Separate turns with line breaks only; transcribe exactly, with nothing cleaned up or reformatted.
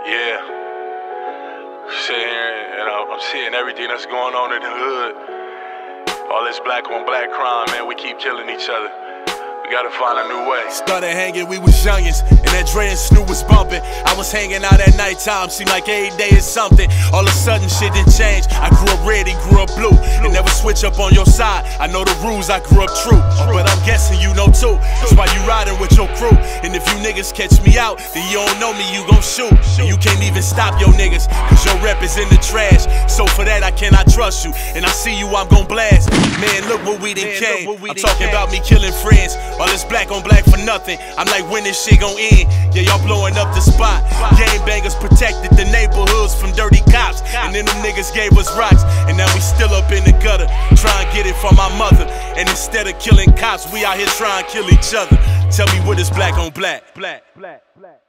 Yeah. Sitting here and I'm seeing everything that's going on in the hood. All this black on black crime, man, we keep killing each other. We gotta find a new way.
Started hanging, we was youngins, and that Dre and Snoop was bumping. I was hanging out at nighttime, seemed like every day is something. All of a sudden shit didn't change. I grew up red, he grew up blue, and never switch up on your side. I know the rules, I grew up true, but I'm guessing you know too. That's why you riding with your crew. And if you niggas catch me out, then you don't know me, you gon' shoot. And you can't even stop your niggas, cause your rep is in the trash. So for that I cannot trust you, and I see you, I'm gon' blast. Man, look what we done came. I'm talking about me killing friends. All this black on black for nothing. I'm like, when this shit gon' end? Yeah, y'all blowing up the spot. Gang bangers protected the neighborhoods from dirty cops. And then them niggas gave us rocks. And now we still up in the gutter, trying to get it from my mother. And instead of killing cops, we out here trying to kill each other. Tell me what is black on black. Black, black, black.